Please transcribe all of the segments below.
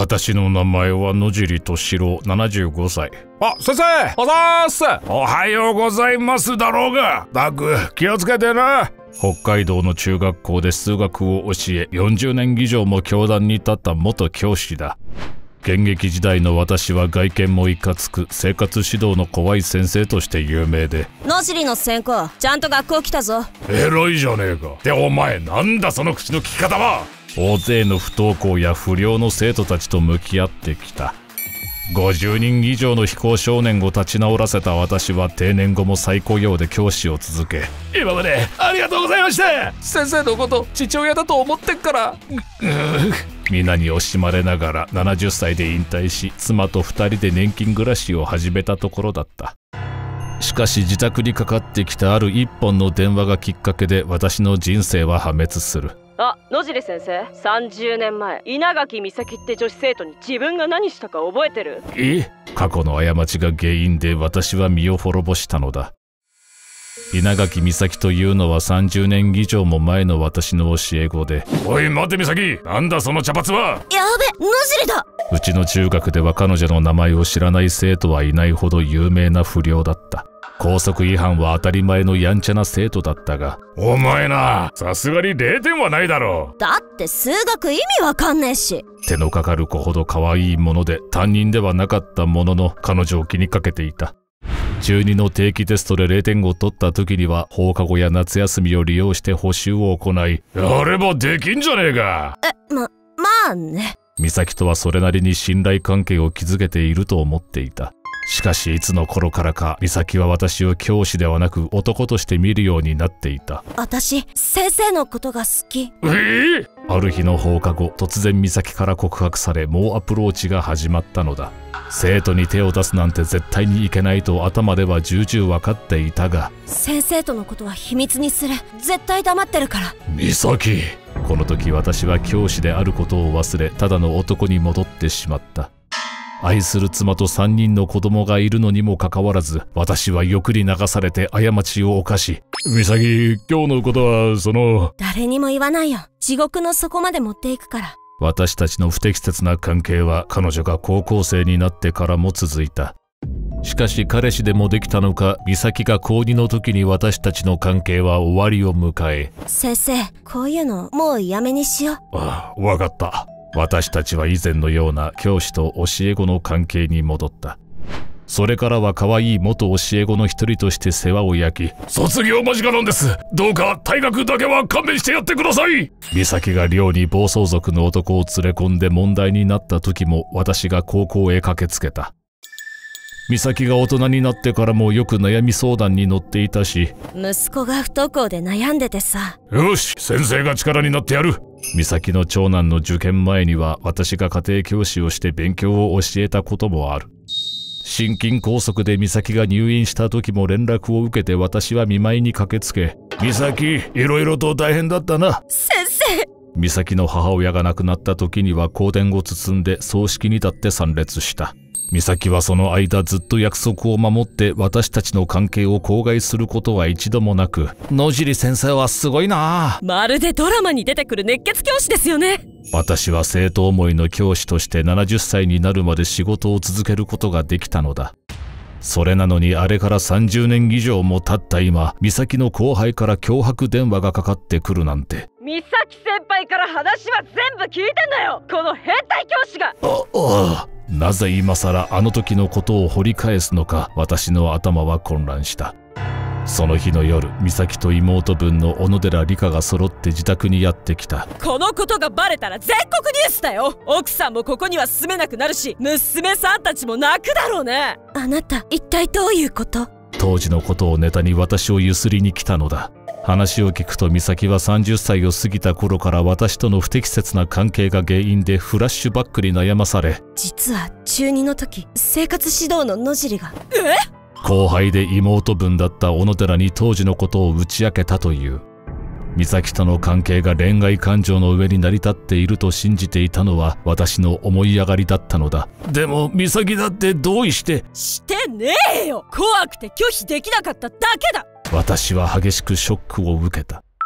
私の名前は野尻敏郎、75歳。あ、先生、おざーす。おはようございますだろうが。たく気をつけてな。北海道の中学校で数学を教え、40年以上も教壇に立った元教師だ。現役時代の私は外見もいかつく、生活指導の怖い先生として有名で。 野尻の先行、ちゃんと学校来たぞ。 偉いじゃねえか。ってお前、なんだその口の利き方は。大勢の不登校や不良の生徒たちと向き合ってきた。50人以上の非行少年を立ち直らせた私は定年後も再雇用で教師を続け、今までありがとうございました。先生のこと父親だと思ってっから。皆に惜しまれながら70歳で引退し、妻と2人で年金暮らしを始めたところだった。しかし自宅にかかってきたある一本の電話がきっかけで私の人生は破滅する。 あ、野尻先生、30年前稲垣美咲って女子生徒に自分が何したか覚えてる？ 過去の過ちが原因で私は身を滅ぼしたのだ。稲垣美咲というのは30年以上も前の私の教え子で。おい待て美咲、なんだその茶髪は。 やべ、野尻だ。 うちの中学では彼女の名前を知らない生徒はいないほど有名な不良だった。校則違反は当たり前のやんちゃな生徒だったが。お前な、さすがに0点はないだろう。 だって数学意味わかんねえし。 手のかかる子ほど可愛いもので担任ではなかったものの、彼女を気にかけていた。中2の定期テストで0点を取った時には放課後や夏休みを利用して補習を行い、やればできんじゃねえか。 まあね。 美咲とはそれなりに信頼関係を築けていると思っていた。しかしいつの頃からか美咲は私を教師ではなく男として見るようになっていた。 私先生のことが好き。 ある日の放課後、突然美咲から告白され、猛アプローチが始まったのだ。生徒に手を出すなんて絶対にいけないと頭では重々分かっていたが、 先生とのことは秘密にする。絶対黙ってるから。 美咲。この時私は教師であることを忘れ、ただの男に戻ってしまった。愛する妻と3人の子供がいるのにもかかわらず、私は欲に流されて過ちを犯し。美咲、今日のことは誰にも言わないよ。地獄の底まで持っていくから。 私たちの不適切な関係は彼女が高校生になってからも続いた。しかし彼氏でもできたのか、美咲が高2の時に私たちの関係は終わりを迎え。 先生、こういうのもうやめにしよう。 ああ、わかった。私たちは以前のような教師と教え子の関係に戻った。それからは可愛い元教え子の一人として世話を焼き、卒業間近なんです。どうか退学だけは勘弁してやってください。美咲が寮に暴走族の男を連れ込んで問題になった時も私が高校へ駆けつけた。美咲が大人になってからもよく悩み相談に乗っていたし、 息子が不登校で悩んでてさ。 よし、先生が力になってやる。美咲の長男の受験前には私が家庭教師をして勉強を教えたこともある。心筋梗塞で美咲が入院した時も連絡を受けて私は見舞いに駆けつけ、美咲、いろいろと大変だったな。 先生。 美咲の母親が亡くなった時には香典を包んで葬式に立って参列した。美咲はその間ずっと約束を守って私たちの関係を口外することは一度もなく、野尻先生はすごいなぁ。 まるでドラマに出てくる熱血教師ですよね。 私は生徒思いの教師として70歳になるまで仕事を続けることができたのだ。それなのにあれから30年以上も経った今、美咲の後輩から脅迫電話がかかってくるなんて。 美咲先輩から話は全部聞いてんだよ、この変態教師が。 なぜ今さらあの時のことを掘り返すのか、私の頭は混乱した。その日の夜、美咲と妹分の小野寺理香が揃って自宅にやってきた。 このことがバレたら全国ニュースだよ。奥さんもここには住めなくなるし、娘さんたちも泣くだろうね。 あなた一体どういうこと？ 当時のことをネタに私をゆすりに来たのだ。話を聞くと美咲は30歳を過ぎた頃から私との不適切な関係が原因でフラッシュバックに悩まされ、 実は中2の時生活指導の野尻が後輩で妹分だった小野寺に当時のことを打ち明けたという。美咲との関係が恋愛感情の上に成り立っていると信じていたのは私の思い上がりだったのだ。でも美咲だって同意してねえよ。怖くて拒否できなかっただけだ。 私は激しくショックを受けた。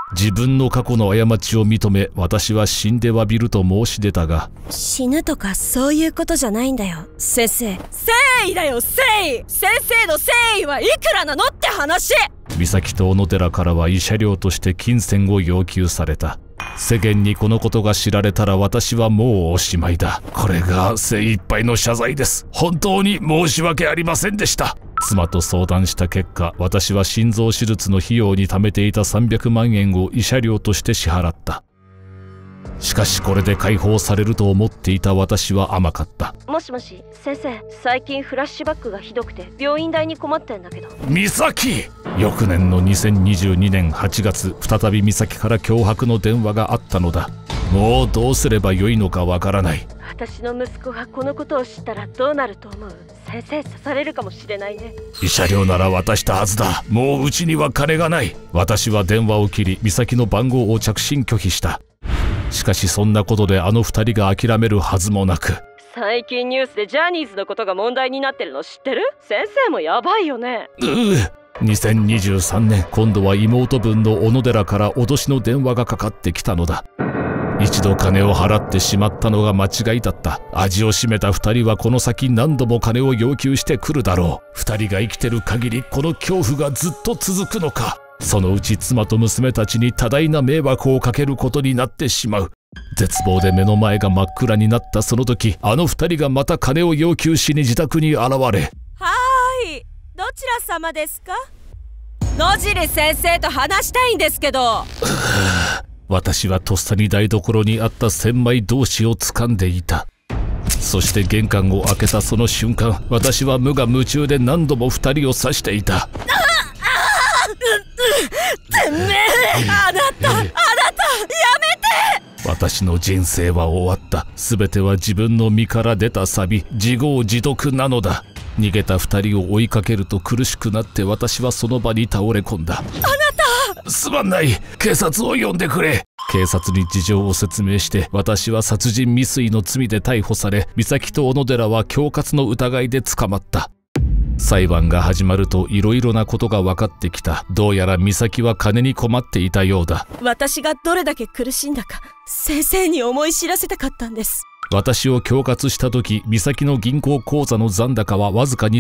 自分の過去の過ちを認め、私は死んで詫びると申し出たが、 死ぬとかそういうことじゃないんだよ、先生。 誠意だよ、誠意。先生の誠意はいくらなのって話。 美咲と小野寺からは慰謝料として金銭を要求された。世間にこのことが知られたら私はもうおしまいだ。これが精一杯の謝罪です。本当に申し訳ありませんでした。妻と相談した結果、私は心臓手術の費用に貯めていた300万円を慰謝料として支払った。しかしこれで解放されると思っていた私は甘かった。 もしもし、先生。最近フラッシュバックがひどくて病院代に困ってんだけど。 美咲！翌年の2022年8月、再び美咲から脅迫の電話があったのだ。もうどうすればよいのかわからない。 私の息子がこのことを知ったらどうなると思う？先生刺されるかもしれないね。 慰謝料なら渡したはずだ。もううちには金がない。私は電話を切り、美咲の番号を着信拒否した。しかしそんなことであの二人が諦めるはずもなく。 最近ニュースでジャニーズのことが問題になってるの知ってる？先生もやばいよね。 2023年、今度は妹分の小野寺から脅しの電話がかかってきたのだ。一度金を払ってしまったのが間違いだった。味を占めた二人はこの先何度も金を要求してくるだろう。二人が生きてる限りこの恐怖がずっと続くのか。そのうち妻と娘たちに多大な迷惑をかけることになってしまう。絶望で目の前が真っ暗になったその時、あの二人がまた金を要求しに自宅に現れ。 はーい、どちら様ですか？野尻先生と話したいんですけど。 私はとっさに台所にあった千枚同士を掴んでいた。そして玄関を開けたその瞬間、私は無我夢中で何度も二人を刺していた。 てめえ、あなたやめて。 私の人生は終わった。全ては自分の身から出たサビ、自業自得なのだ。逃げた二人を追いかけると苦しくなって私はその場に倒れ込んだ。あなた！すまない。警察を呼んでくれ。警察に事情を説明して私は殺人未遂の罪で逮捕され、美咲と小野寺は恐喝の疑いで捕まった。裁判が始まるといろいろなことが分かってきた。どうやら美咲は金に困っていたようだ。 私がどれだけ苦しんだか先生に思い知らせたかったんです。 私を恐喝した時、美咲の銀行口座の残高はわずか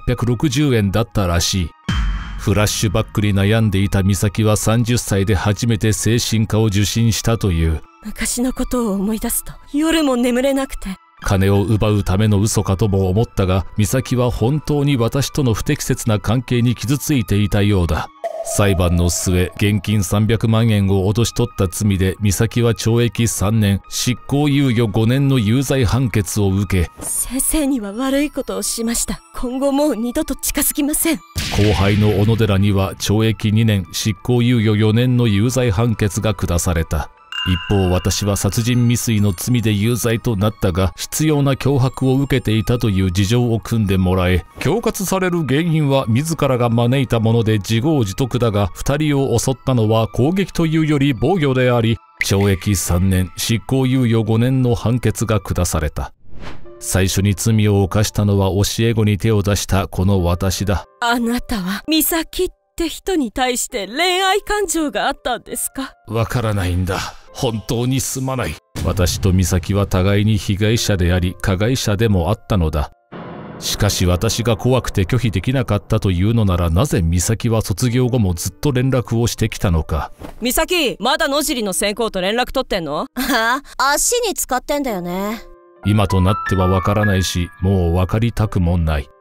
2860円だったらしい。フラッシュバックに悩んでいた美咲は30歳で初めて精神科を受診したという。 昔のことを思い出すと夜も眠れなくて。 金を奪うための嘘かとも思ったが、美咲は本当に私との不適切な関係に傷ついていたようだ。裁判の末、現金300万円を脅し取った罪で美咲は懲役3年、執行猶予5年の有罪判決を受け、 先生には悪いことをしました。今後もう二度と近づきません。 後輩の小野寺には懲役2年、執行猶予4年の有罪判決が下された。一方、私は殺人未遂の罪で有罪となったが、執拗な脅迫を受けていたという事情を組んでもらえ、恐喝される原因は自らが招いたもので自業自得だが、二人を襲ったのは攻撃というより防御であり、懲役3年、執行猶予5年の判決が下された。最初に罪を犯したのは教え子に手を出したこの私だ。 あなたは美咲って人に対して恋愛感情があったんですか？ わからないんだ。本当にすまない。私と美咲は互いに被害者であり加害者でもあったのだ。しかし私が怖くて拒否できなかったというのなら、なぜ美咲は卒業後もずっと連絡をしてきたのか。 美咲、まだ野尻の先行と連絡取ってんの？ ああ、足に使ってんだよね。 今となってはわからないし、もう分かりたくもない。